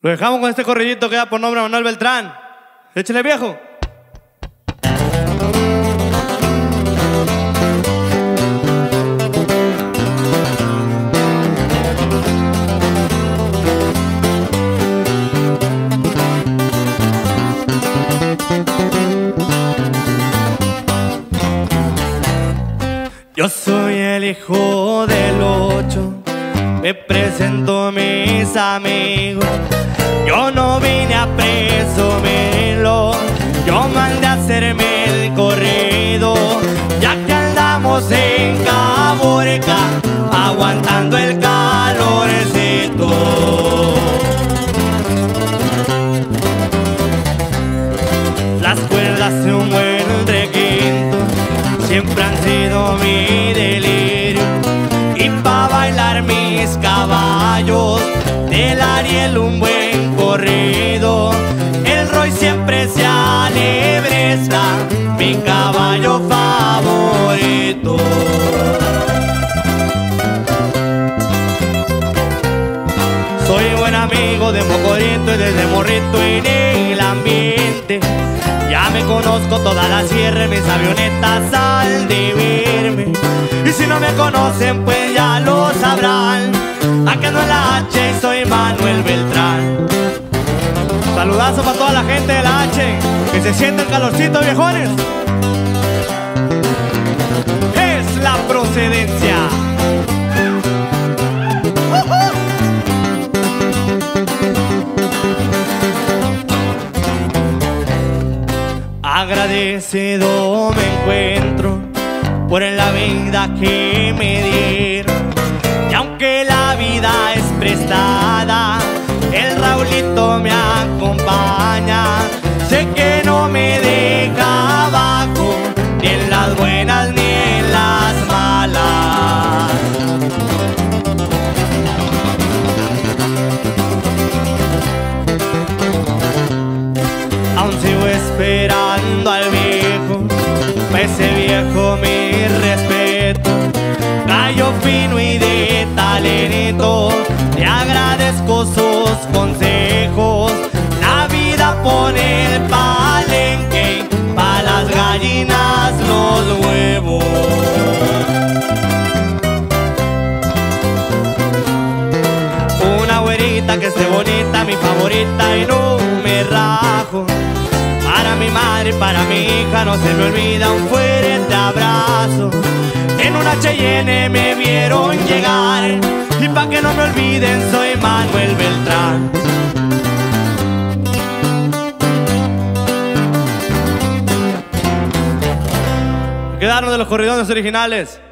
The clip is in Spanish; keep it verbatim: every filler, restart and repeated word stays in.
Lo dejamos con este corridito que da por nombre a Manuel Beltrán. Échale, viejo. Yo soy el hijo del ocho, me presento a mis amigos. Yo no vine a presumirlo, yo mandé a hacerme el corrido, ya que andamos en Caborca, aguantando el calorcito. Las cuerdas de un buen requinto siempre han sido mi delirio, y pa' bailar mis caballos del Ariel un buen corrido. El Roy siempre se alebresta, mi caballo favorito. Soy buen amigo de Mocorito y desde morrito en el ambiente. Ya me conozco toda la sierra, mis avionetas al de verme. Y si no me conocen, pues ya lo sabrán. Aquí ando en la H y soy Manuel Beltrán. Saludazo para toda la gente de la H, que se siente el calorcito, viejones. Es la procedencia. Agradecido me encuentro por la vida que me dieron, y aunque la vida es prestada, el Raulito me acompaña. Sé que no me deja abajo, ni en las buenas ni en las malas. Aún sigo esperando al viejo, pa' ese viejo mi respeto. Gallo fino y de talento, le agradezco sus consejos. La vida pone el palenque, pa' las gallinas los huevos. Una güerita que esté bonita, mi favorita, y no me rajo. Para mi madre, para mi hija, no se me olvida un fuerte abrazo. En una Cheyenne me vieron llegar, y pa' que no me olviden, soy Manuel Beltrán. Quedaron de los corridones originales.